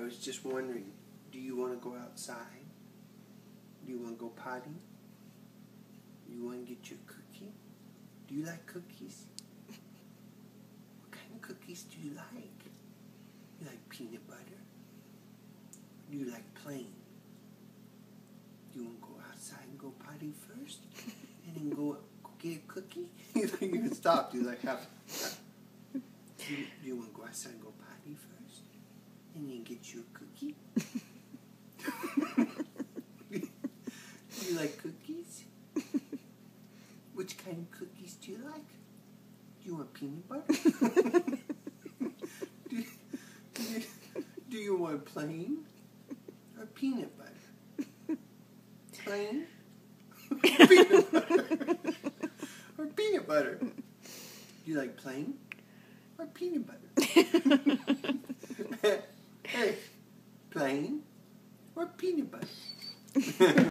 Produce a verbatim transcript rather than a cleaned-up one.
I was just wondering, do you want to go outside? Do you want to go potty? Do you want to get your cookie? Do you like cookies? What kind of cookies do you like? You like peanut butter? Do you like plain? Do you want to go outside and go potty first? And then go, go get a cookie? You're going to stop. You're like, have, have. Do you, do you want to go outside and go potty first? And then get you a cookie? Do you like cookies? Which kind of cookies do you like? Do you want peanut butter? do, you, do, you, do you want plain or peanut butter? Plain or peanut butter? Or peanut butter? Do you like plain or peanut butter? Hey, plain or peanut butter?